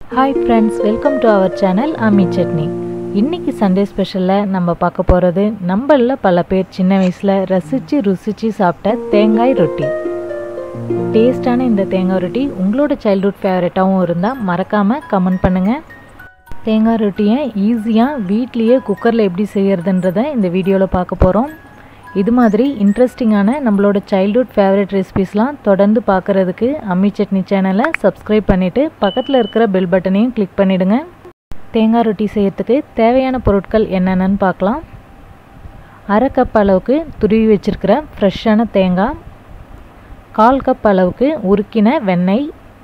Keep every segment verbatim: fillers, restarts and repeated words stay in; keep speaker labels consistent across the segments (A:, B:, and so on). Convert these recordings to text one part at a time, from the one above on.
A: Hi friends, welcome to our channel Ammi Chutney. இன்னைக்கு Sunday ஸ்பெஷல்ல நம்ம பார்க்க போறது நம்மள பல பேர் சின்ன வயசுல ரசிச்சு ருசிச்சு சாப்பிட்ட தேங்காய் ரொட்டி. டேஸ்டான இந்த தேங்காய் ரொட்டி உங்களோட சைல்ட்ஹுட் ஃபேவரட்டாவும் இருந்தா மறக்காம கமெண்ட் பண்ணுங்க. தேங்காய் ரொட்டியை ஈஸியா வீட்லயே குக்கர்ல எப்படி செய்யறதுன்றதை இந்த வீடியோல பார்க்க போறோம். இது மாதிரி இன்ட்ரெஸ்டிங்கான நம்மளோட சைல்ட்ஹுட் ஃபேவரட் ரெசிபீஸ்லாம் தொடர்ந்து பார்க்கறதுக்கு அம்மி சட்னி சேனலை சப்ஸ்கிரைப் பண்ணிட்டு பக்கத்துல இருக்கிற பெல் பட்டனையும் கிளிக் பண்ணிடுங்க. தேங்காய் ரொட்டி செய்யறதுக்கு தேவையான பொருட்கள் என்னென்னு பார்க்கலாம். அரை கப் அளவுக்கு துருவி வச்சிருக்கிற ஃப்ரெஷ்ஷான தேங்காய், கால் கப் அளவுக்கு உருக்கின வெண்ணெய்,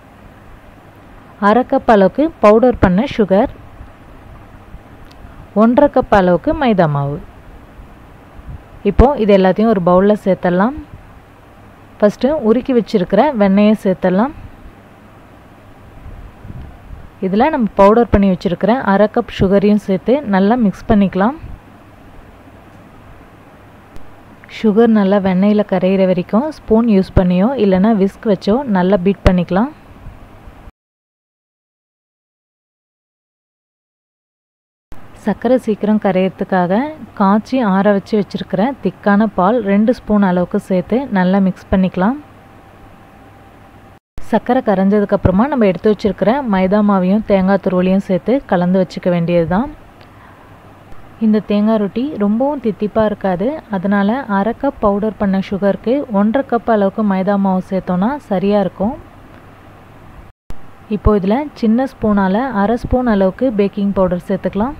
A: அரை கப் அளவுக்கு பவுடர் பண்ண சுகர், ஒன்றரை கப் அளவுக்கு மைதா மாவு. இப்போ இது எல்லாத்தையும் ஒரு பவுலில் சேர்த்துடலாம். ஃபஸ்ட்டு உருக்கி வச்சிருக்கிற வெண்ணெயை சேர்த்துடலாம். இதில் நம்ம பவுடர் பண்ணி வச்சுருக்கிற அரை கப் சுகரையும் சேர்த்து நல்லா மிக்ஸ் பண்ணிக்கலாம். சுகர் நல்லா வெண்ணெயில் கரையிற வரைக்கும் ஸ்பூன் யூஸ் பண்ணியோ இல்லைனா விஸ்க் வச்சோ நல்லா பீட் பண்ணிக்கலாம். சர்க்கரை சீக்கிரம் கரையிறதுக்காக காய்ச்சி ஆற வச்சு வச்சுருக்கிற திக்கான பால் ரெண்டு ஸ்பூன் அளவுக்கு சேர்த்து நல்லா மிக்ஸ் பண்ணிக்கலாம். சர்க்கரை கரைஞ்சதுக்கப்புறமா நம்ம எடுத்து வச்சுருக்கிற மைதா மாவையும் தேங்காய் துருவலையும் சேர்த்து கலந்து வச்சுக்க வேண்டியது தான். இந்த தேங்காய் ரொட்டி ரொம்பவும் தித்திப்பாக இருக்காது. அதனால் அரை கப் பவுடர் பண்ண சுகருக்கு ஒன்றரை கப் அளவுக்கு மைதா மாவு சேர்த்தோன்னா சரியாக இருக்கும். இப்போ இதில் சின்ன ஸ்பூனால் அரை ஸ்பூன் அளவுக்கு பேக்கிங் பவுடர் சேர்த்துக்கலாம்.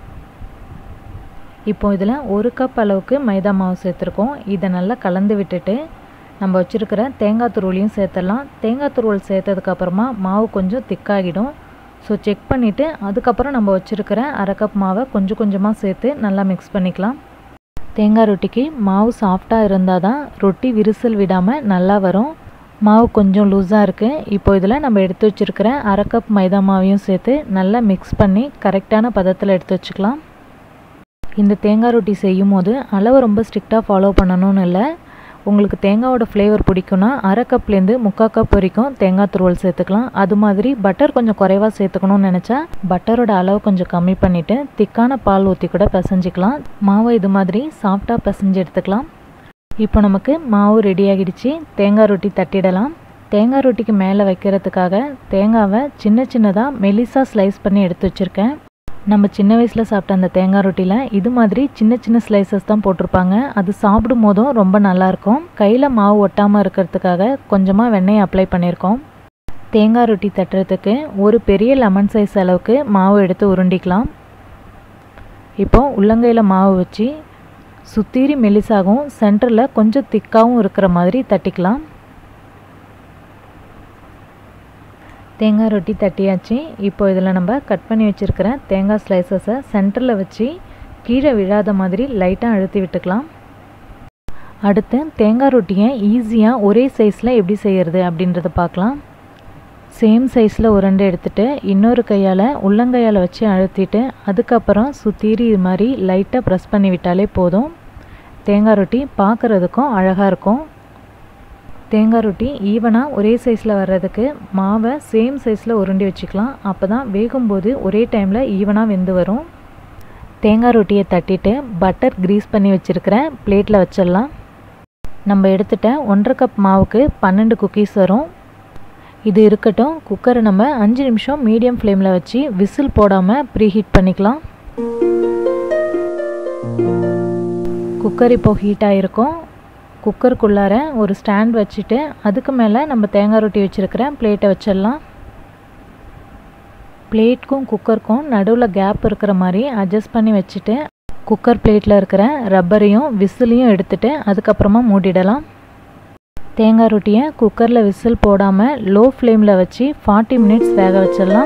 A: இப்போ இதில் ஒரு கப் அளவுக்கு மைதா மாவு சேர்த்துருக்கோம். இதை நல்லா கலந்து விட்டுட்டு நம்ம வச்சுருக்கிற தேங்காய் துருவலையும் சேர்த்துடலாம். தேங்காய் துருவல் சேர்த்ததுக்கப்புறமா மாவு கொஞ்சம் திக்காகிடும். ஸோ செக் பண்ணிவிட்டு அதுக்கப்புறம் நம்ம வச்சுருக்கிற அரை கப் மாவை கொஞ்சம் கொஞ்சமாக சேர்த்து நல்லா மிக்ஸ் பண்ணிக்கலாம். தேங்காய் ரொட்டிக்கு மாவு சாஃப்டாக இருந்தால் தான் ரொட்டி விரிசல் விடாமல் நல்லா வரும். மாவு கொஞ்சம் லூஸாக இருக்குது. இப்போ இதில் நம்ம எடுத்து வச்சுருக்கிற அரை கப் மைதா மாவையும் சேர்த்து நல்லா மிக்ஸ் பண்ணி கரெக்டான பதத்தில் எடுத்து வச்சுக்கலாம். இந்த தேங்காய் ரொட்டி செய்யும் போது அளவு ரொம்ப ஸ்ட்ரிக்டாக ஃபாலோ பண்ணணும்னு இல்லை. உங்களுக்கு தேங்காயோட ஃப்ளேவர் பிடிக்குன்னா அரை கப்லேருந்து முக்கால் கப் வரைக்கும் தேங்காய் துருவல் சேர்த்துக்கலாம். அது மாதிரி பட்டர் கொஞ்சம் குறைவாக சேர்த்துக்கணும்னு நினச்சா பட்டரோட அளவு கொஞ்சம் கம்மி பண்ணிவிட்டு திக்கான பால் ஊற்றி கூட பிசைஞ்சிக்கலாம். மாவை இது மாதிரி சாஃப்டாக பிசைஞ்சு எடுத்துக்கலாம். இப்போ நமக்கு மாவு ரெடி ஆகிடுச்சு. தேங்காய் ரொட்டி தட்டிடலாம். தேங்காய் ரொட்டிக்கு மேலே வைக்கிறதுக்காக தேங்காவை சின்ன சின்னதாக மெலிசாக ஸ்லைஸ் பண்ணி எடுத்து வச்சுருக்கேன். நம்ம சின்ன வயசில் சாப்பிட்ட அந்த தேங்காய் ரொட்டியில் இது மாதிரி சின்ன சின்ன ஸ்லைசஸ் தான் போட்டிருப்பாங்க. அது சாப்பிடும் போதும் ரொம்ப நல்லாயிருக்கும். கையில் மாவு ஒட்டாமல் இருக்கிறதுக்காக கொஞ்சமாக வெண்ணெய் அப்ளை பண்ணியிருக்கோம். தேங்காய் ரொட்டி தட்டுறதுக்கு ஒரு பெரிய லெமன் சைஸ் அளவுக்கு மாவு எடுத்து உருண்டிக்கலாம். இப்போது உள்ளங்கையில் மாவு வச்சு சுத்தீரி மெலிசாகவும் சென்டரில் கொஞ்சம் திக்காகவும் இருக்கிற மாதிரி தட்டிக்கலாம். தேங்காய் ரொட்டி தட்டியாச்சு. இப்போ இதில் நம்ம கட் பண்ணி வச்சுருக்கிற தேங்காய் ஸ்லைசஸை சென்டரில் வச்சு கீழே விழாத மாதிரி லைட்டாக அழுத்தி விட்டுக்கலாம். அடுத்து தேங்காய் ரொட்டியை ஈஸியாக ஒரே சைஸில் எப்படி செய்கிறது அப்படின்றத பார்க்கலாம். சேம் சைஸில் உருண்டை எடுத்துகிட்டு இன்னொரு கையால் உள்ளங்கையால் வச்சு அழுத்திட்டு அதுக்கப்புறம் சுத்தீரி இது மாதிரி லைட்டாக ப்ரெஸ் பண்ணி விட்டாலே போதும். தேங்காய் ரொட்டி பார்க்குறதுக்கும் அழகாக இருக்கும். தேங்காய் ரொட்டி ஈவனாக ஒரே சைஸில் வர்றதுக்கு மாவை சேம் சைஸில் உருண்டி வச்சுக்கலாம். அப்போ தான் வேகும்போது ஒரே டைமில் ஈவனாக வெந்து வரும். தேங்காய் ரொட்டியை தட்டிட்டு பட்டர் க்ரீஸ் பண்ணி வச்சுருக்கிற பிளேட்டில் வச்சிடலாம். நம்ம எடுத்துகிட்ட ஒன்றரை கப் மாவுக்கு பன்னெண்டு குக்கீஸ் வரும். இது இருக்கட்டும். குக்கரை நம்ம அஞ்சு நிமிஷம் மீடியம் ஃப்ளேமில் வச்சு விசில் போடாமல் ப்ரீஹீட் பண்ணிக்கலாம். குக்கர் இப்போ ஹீட்டாக இருக்கும். குக்கருக்குள்ளார ஒரு ஸ்டாண்ட் வச்சுட்டு அதுக்கு மேலே நம்ம தேங்காய் ரொட்டி வச்சுருக்கிற பிளேட்டை வச்சிடலாம். பிளேட்க்கும் குக்கருக்கும் நடுவில் கேப் இருக்கிற மாதிரி அட்ஜஸ்ட் பண்ணி வச்சுட்டு குக்கர் பிளேட்டில் இருக்கிற ரப்பரையும் விசிலையும் எடுத்துகிட்டு அதுக்கப்புறமா மூடிடலாம். தேங்காய் ரொட்டியை குக்கரில் விசில் போடாமல் லோ ஃப்ளேமில் வச்சு ஃபார்ட்டி மினிட்ஸ் வேக வச்சிடலாம்.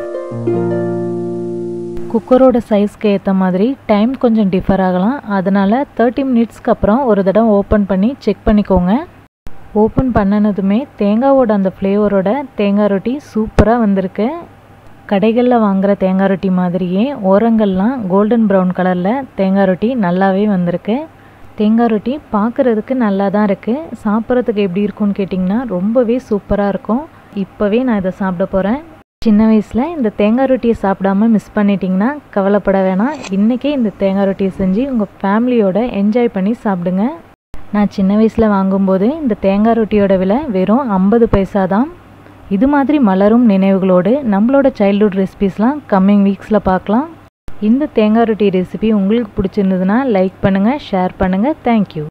A: குக்கரோட சைஸ்க்கு ஏற்ற மாதிரி டைம் கொஞ்சம் டிஃபர் ஆகலாம். அதனால் தேர்ட்டி மினிட்ஸ்க்கு அப்புறம் ஒரு தடவை ஓப்பன் பண்ணி செக் பண்ணிக்கோங்க. ஓப்பன் பண்ணினதுமே தேங்காவோட அந்த ஃப்ளேவரோட தேங்காய் ரொட்டி சூப்பராக வந்திருக்கு. கடைகளில் வாங்குகிற தேங்காய் ரொட்டி மாதிரியே ஓரங்கள்லாம் கோல்டன் ப்ரௌன் கலரில் தேங்காய் ரொட்டி நல்லாவே வந்திருக்கு. தேங்காய் ரொட்டி பார்க்குறதுக்கு நல்லா தான் இருக்குது. சாப்பிட்றதுக்கு எப்படி இருக்கும்னு கேட்டிங்கன்னா ரொம்பவே சூப்பராக இருக்கும். இப்போவே நான் இதை சாப்பிட போகிறேன். சின்ன வயசில் இந்த தேங்காய் ரொட்டியை சாப்பிடாம மிஸ் பண்ணிட்டீங்கன்னா கவலைப்பட வேணாம். இன்றைக்கே இந்த தேங்காய் ரொட்டியை செஞ்சு உங்கள் ஃபேமிலியோட என்ஜாய் பண்ணி சாப்பிடுங்க. நான் சின்ன வயசில் வாங்கும்போது இந்த தேங்காய் ரொட்டியோட விலை வெறும் ஐம்பது பைசா தான். இது மாதிரி மலரும் நினைவுகளோடு நம்மளோட சைல்ட்ஹுட் ரெசிபீஸ்லாம் கம்மிங் வீக்ஸில் பார்க்கலாம். இந்த தேங்காய் ரொட்டி ரெசிபி உங்களுக்கு பிடிச்சிருந்ததுன்னா லைக் பண்ணுங்கள், ஷேர் பண்ணுங்கள். தேங்க்யூ.